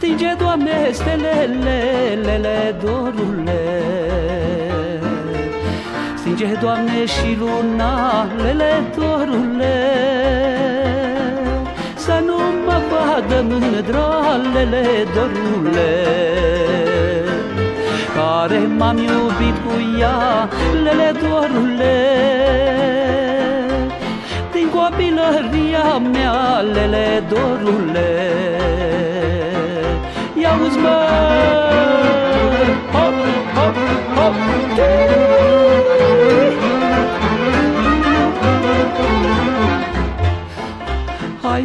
Stinge, Doamne, stelele, lele, dorule. Stinge, Doamne, și luna, lele, dorule. Să nu mă vadă mândra, lele, dorule. Care m-am iubit cu ea, lele, dorule. Din copilăria mea, lele, dorule. Ia-uzi, mă, hop, hop, hop, hai,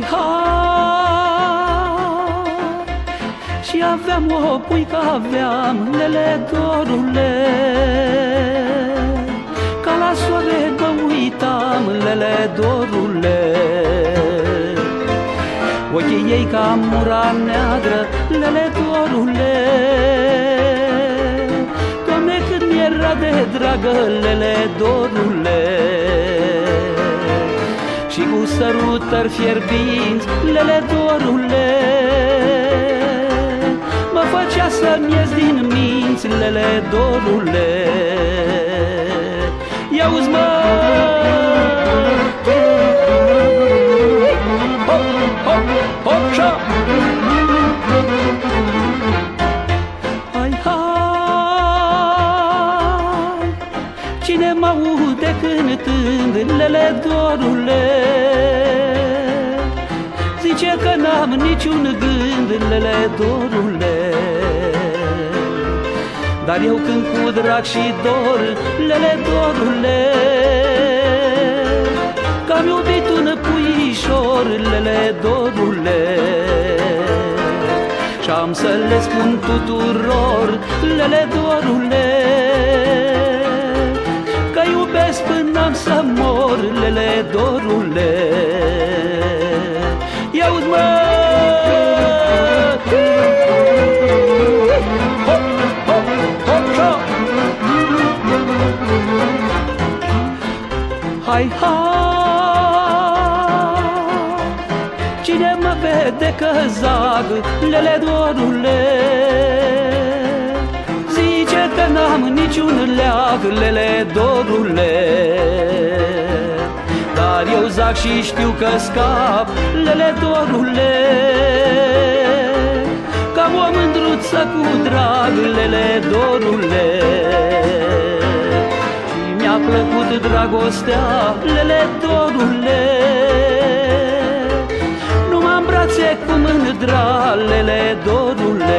hai. Și aveam o puică, aveam, lele, dorule. Ca la soare mă uitam, lele, dorule. Ochii ei ca mura neagră, lele, dorule. Doamne, cât mi-era de dragă, lele, dorule. Și cu sărutări fierbinți, lele, dorule. Mă făcea să-mi ies din minți, lele, dorule. Ia-uzi, mă, hop, hop, hop, șa. Hai, hai. Cine mă aude cântând, lele, dorule. Zice că n-am niciun gând, lele, dorule. Dar eu cânt cu drag și dor, lele, dorule. Că-am iubit un puișor, lele, dorule. Și-am să le spun tuturor, lele, dorule. Că iubesc până-am să mor, lele, dorule. Ia-uzi, mă, hop, hop, hop, șa. Hai, hai. Cine mă vede că zag, lele, dorule. Zice că n-am niciun leag, lele, dorule. Dar eu zac și știu că scap, lele, dorule. Ca o mândruță cu drag, lele, dorule. Și mi-a plăcut dragostea, lele, dorule. Nu m-am brațe cu mândra, lele, dorule.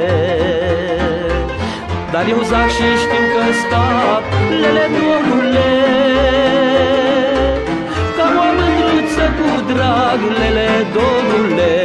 Dar eu zac și știu că scap, lele, dorule. Ca o mândruță cu drag, lele, dorule.